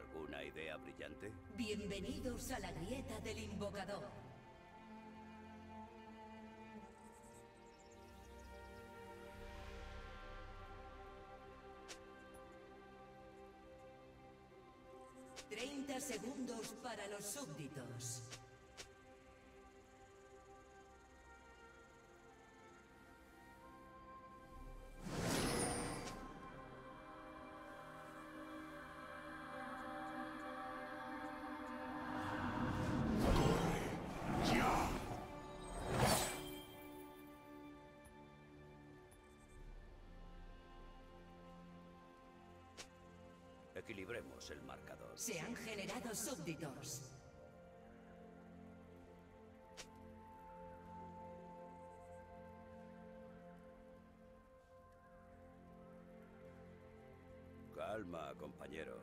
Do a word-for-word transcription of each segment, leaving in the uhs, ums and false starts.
¿Alguna idea brillante? Bienvenidos a la grieta del invocador. Treinta segundos para los súbditos. Equilibremos el marcador. Se han generado súbditos. Calma, compañero.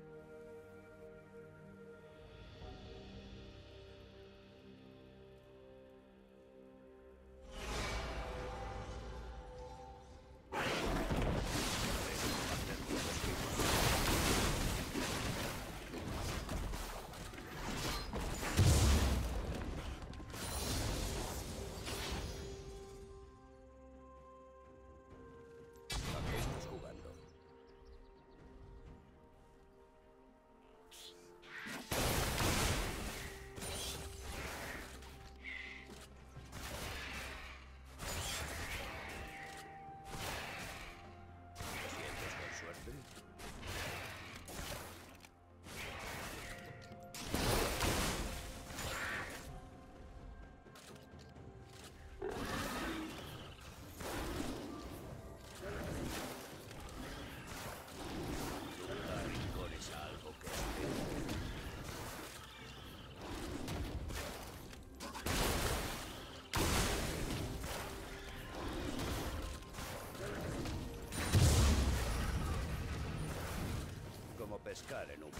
Pescar en un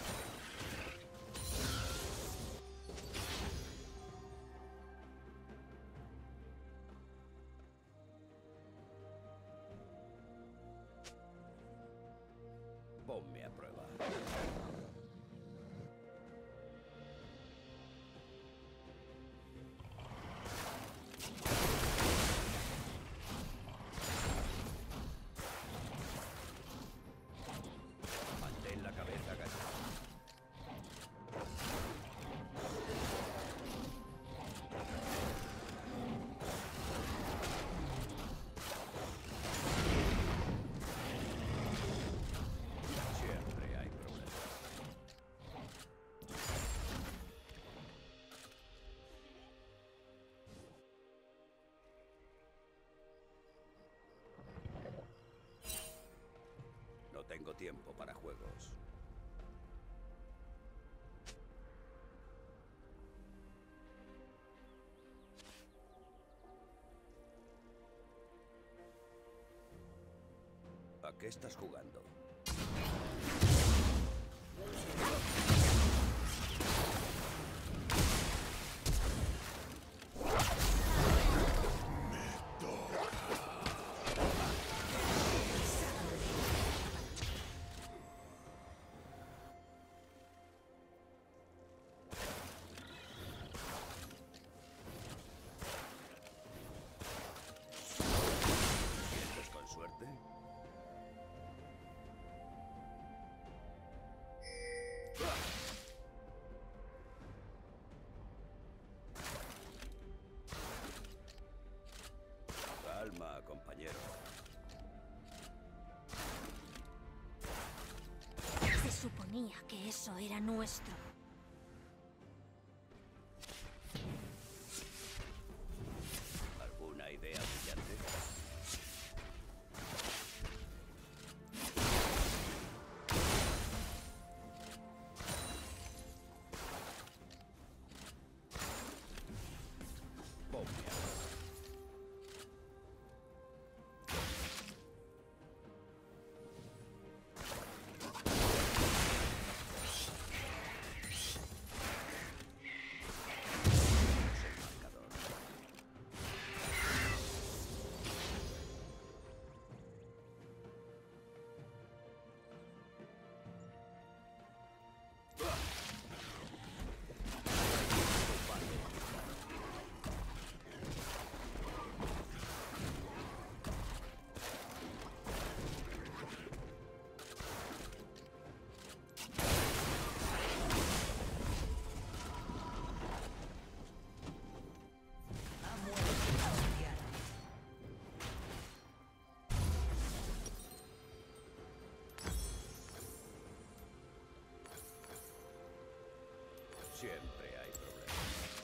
ponme a prueba. Mantén la cabeza agachada. Siempre hay problemas. No tengo tiempo para juegos. ¿A qué estás jugando? ¿Sientes con suerte? Calma, compañero. Se suponía que eso era nuestro. ¿Alguna idea brillante? Bomba. Siempre hay problemas.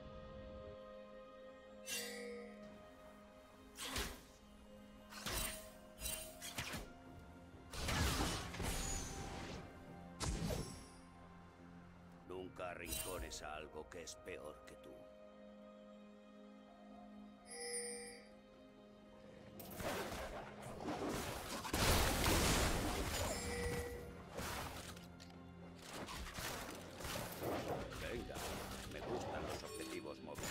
Nunca arrincones a algo que es peor que tú. Venga, me gustan los objetivos móviles.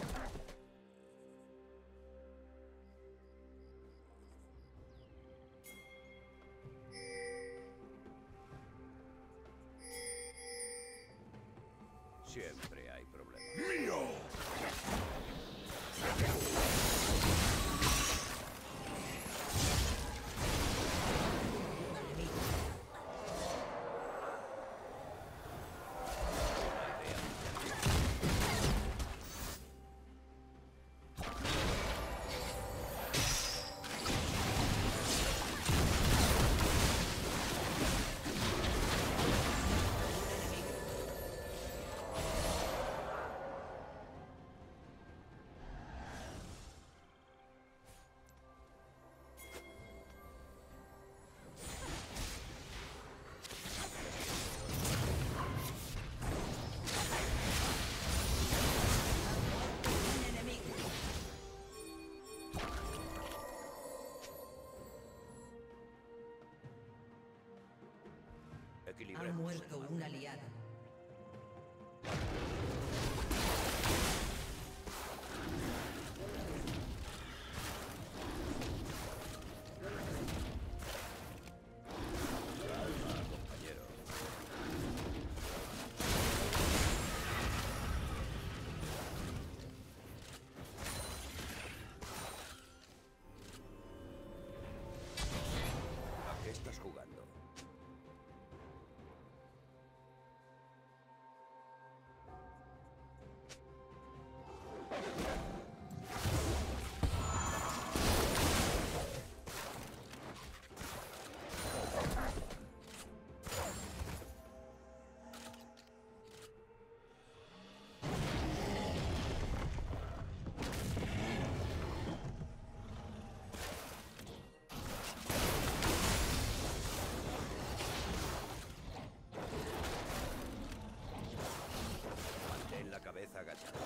Siempre hay problemas. ¡Mío! Ha Equilibremos muerto el mapa. un aliado. Calma, compañero. ¿A qué estás jugando? Mantén la cabeza agachada.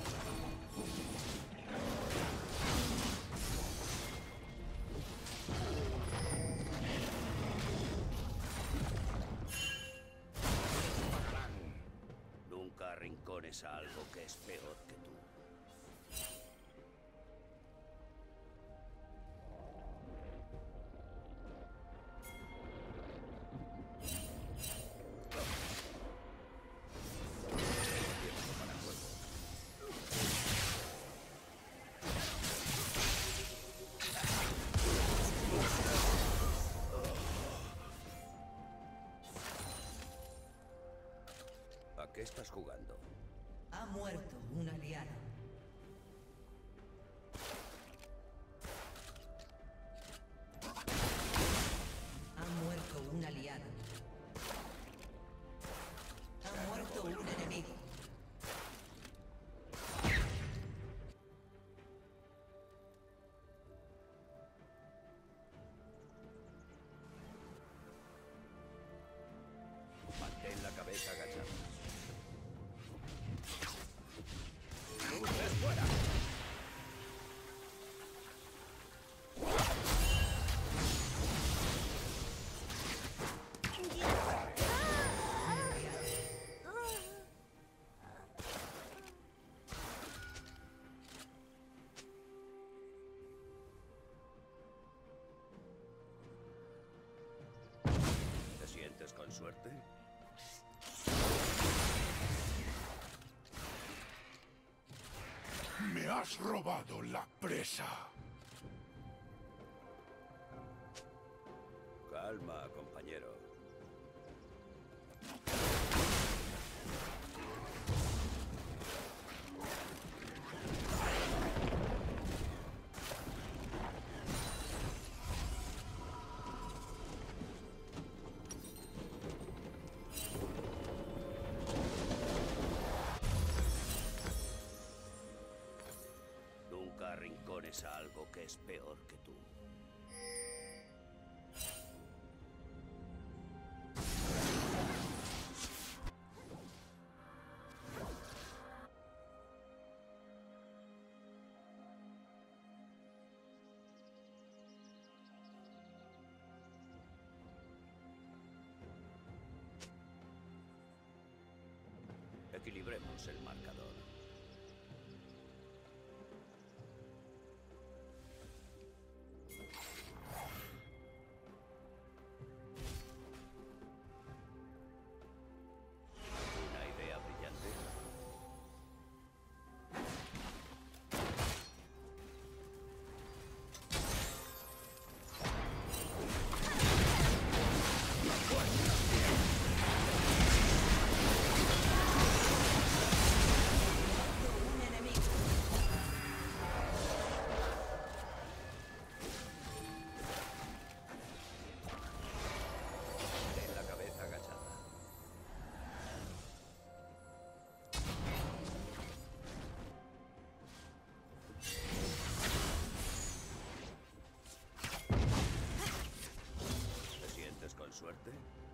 Nunca arrincones a algo que es peor que tú. Tiempo para juego. ¿A qué estás jugando? Ha muerto un aliado. Ha muerto un aliado. Ha muerto un enemigo. Mantén la cabeza agachada. ¡Luces fuera! ¿Te sientes con suerte? Me has robado la presa. Calma, compañero. rincones a algo que es peor que tú. Equilibremos el marcador. ¿Una idea brillante? Un enemigo. Ten la cabeza agachada. ¿Te sientes con suerte?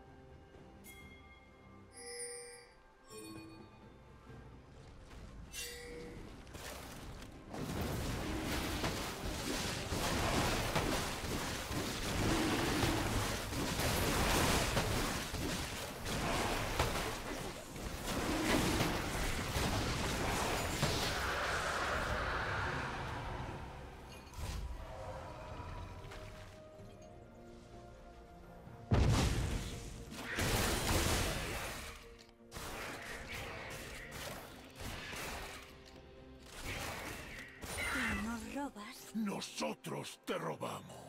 ¿Y nos robas? Nosotros te robamos.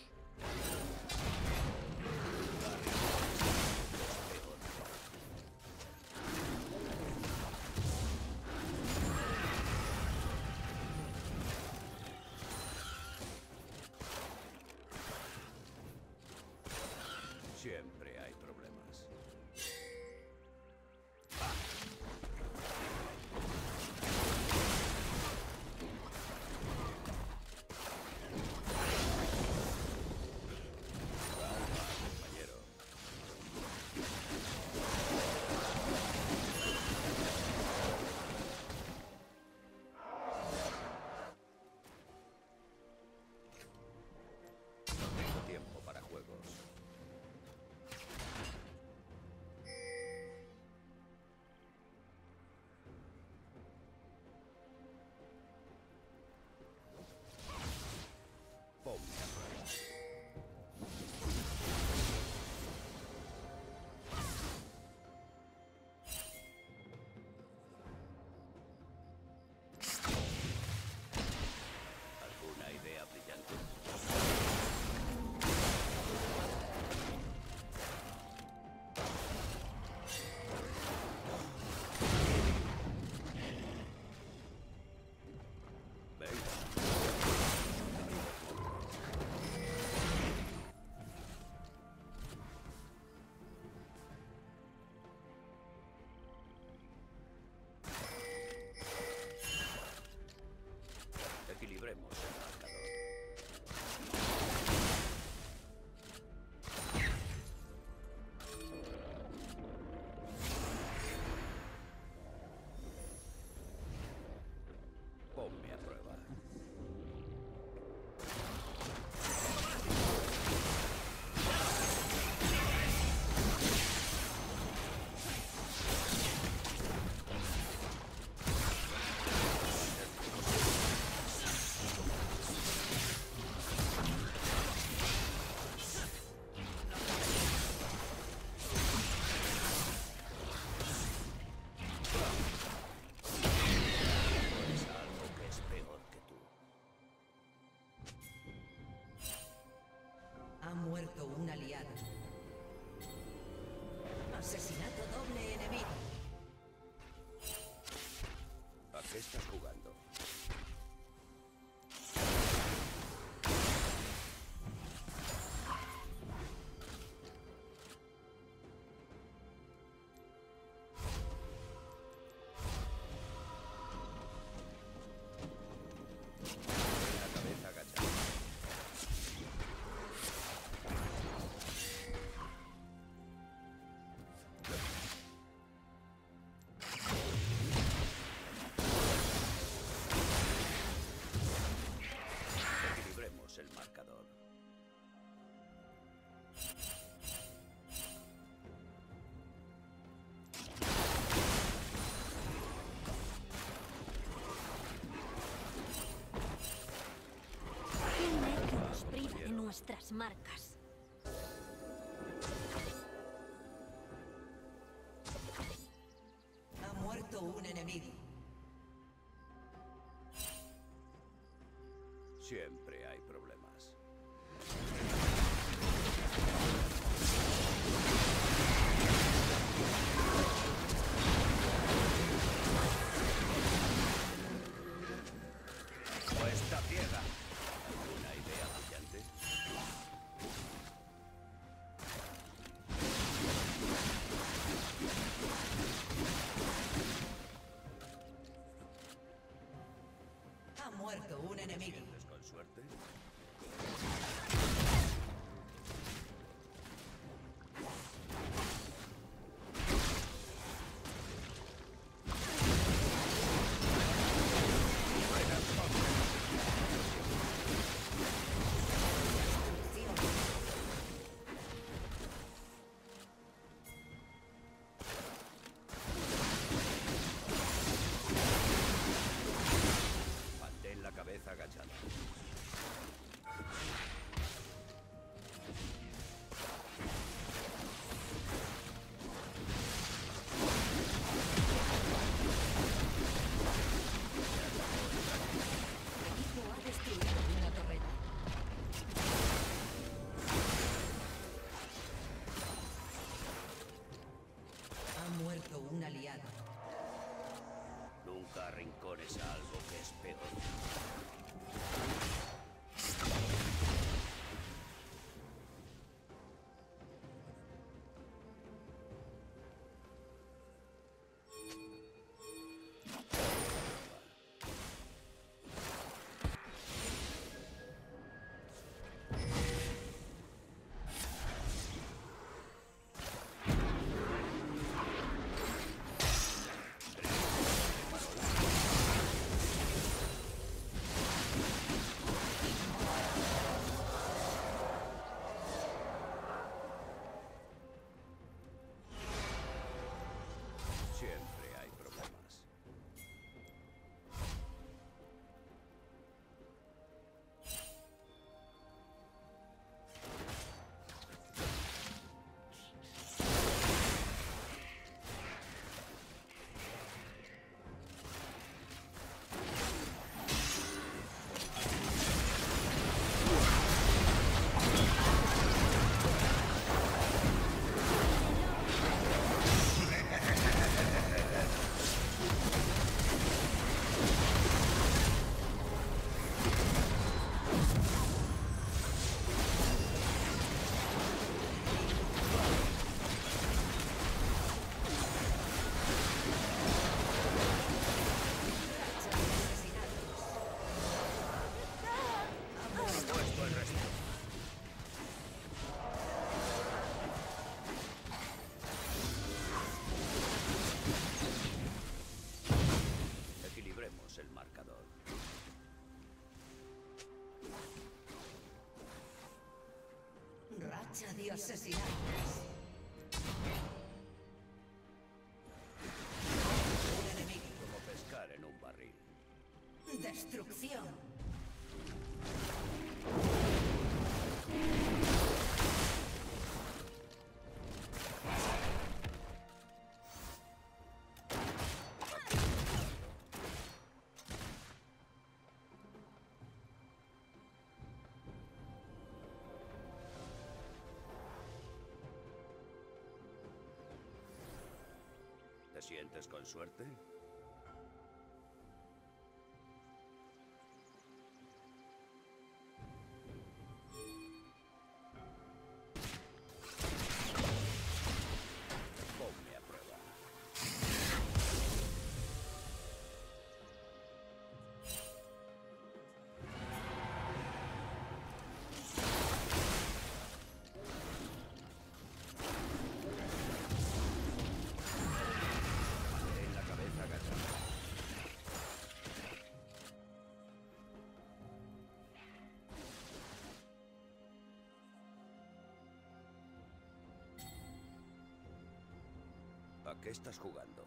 Siempre hay problemas. Compañero. No tengo tiempo para juegos. nuestras marcas. Ha muerto un enemigo. Siempre hay problemas. Cuesta ciega. ¿Una idea brillante? Ha muerto un enemigo. ¿Sientes con suerte? Mantén la cabeza agachada. El equipo ha destruido una torreta. Ha muerto un aliado. Nunca arrincones a algo que es peor. Siempre hay problemas. Puesto el resto. Equilibremos el marcador. Racha de asesinatos. Un enemigo. Como pescar en un barril. Destrucción. ¿Te sientes con suerte? Ponme a prueba. Mantén la cabeza agachada. ¿A qué estás jugando?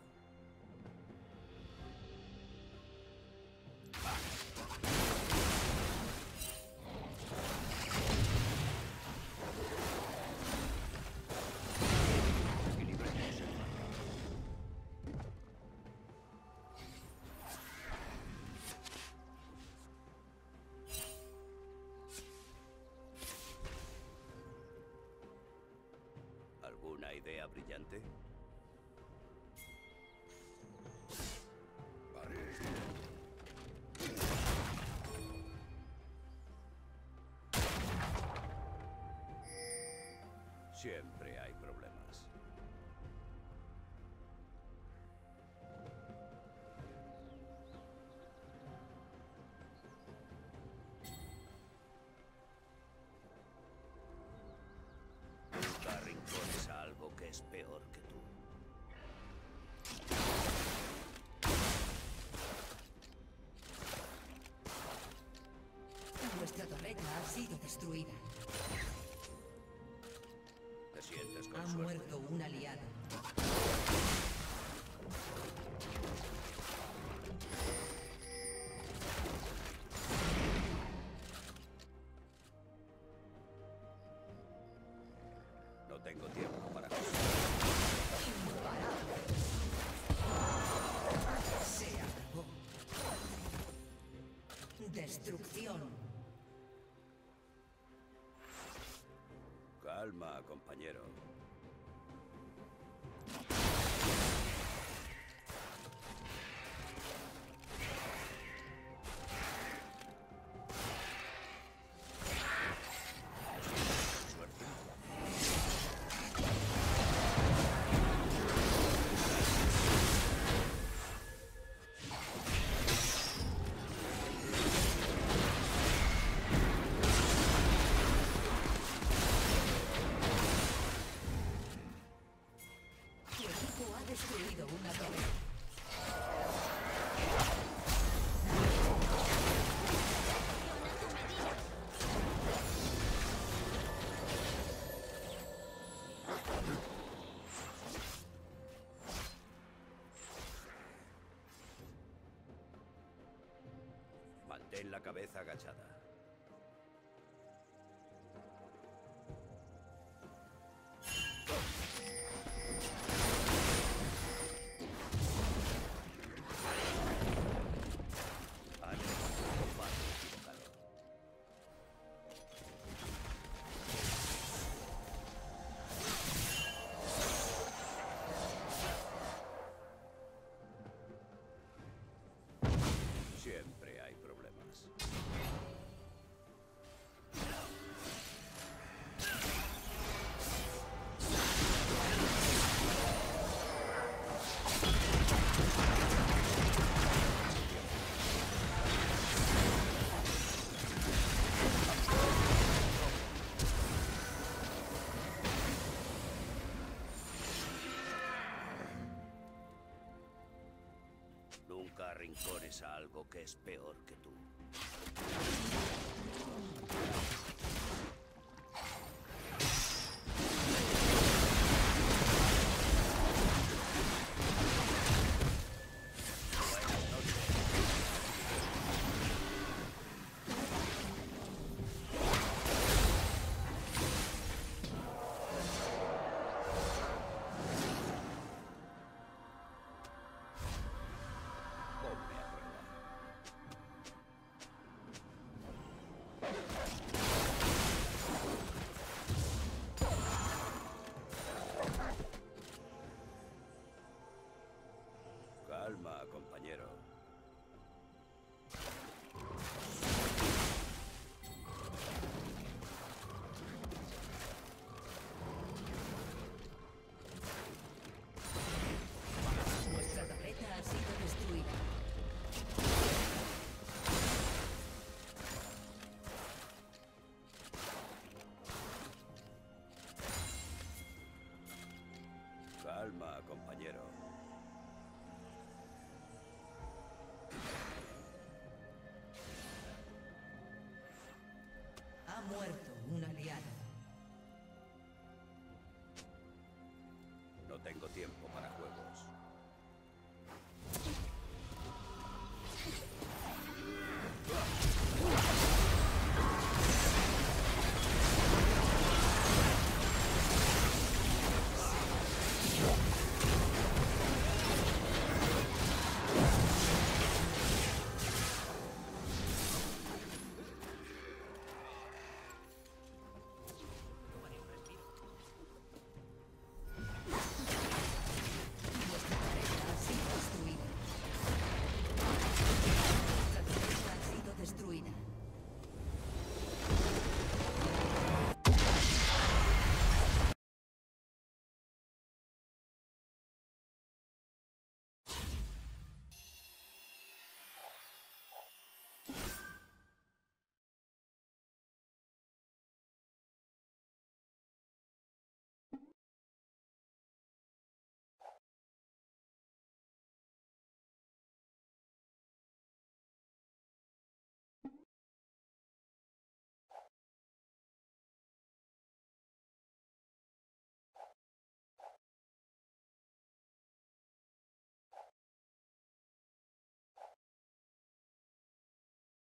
¿Alguna idea brillante? Siempre hay problemas. Nunca arrincones a algo que es peor que tú. Vuestra torreta ha sido destruida. ¿Te sientes con Ha suerte? muerto un aliado. No tengo tiempo para cosas. Imparable. Se acabó. Destrucción. Calma, compañero. Suerte. Tu equipo ha destruido una torreta. Mantén la cabeza agachada. Has levantado un paso equivocado. Siempre hay problemas. Nunca arrincones a algo que es peor que tú. Buenas noches. Ponme a prueba. Calma, compañero. Vuestra torreta ha sido destruida. Calma, compañero. Ha muerto un aliado. No tengo tiempo